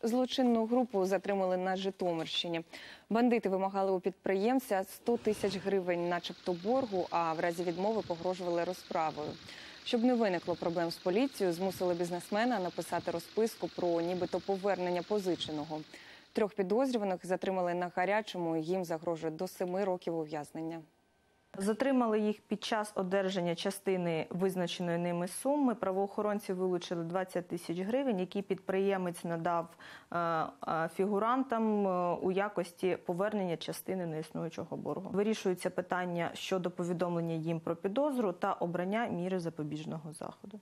Злочинну групу затримали на Житомирщині. Бандити вимагали у підприємця 100 тисяч гривень начебто боргу, а в разі відмови погрожували розправою. Щоб не виникло проблем з поліцією, змусили бізнесмена написати розписку про нібито повернення позиченого. 3 підозрюваних затримали на гарячому, їм загрожує до 7 років ув'язнення. Затримали їх під час одержання частини визначеної ними суми. Правоохоронці вилучили 20 тисяч гривень, які підприємець надав фігурантам у якості повернення частини неіснуючого боргу. Вирішується питання щодо повідомлення їм про підозру та обрання міри запобіжного заходу.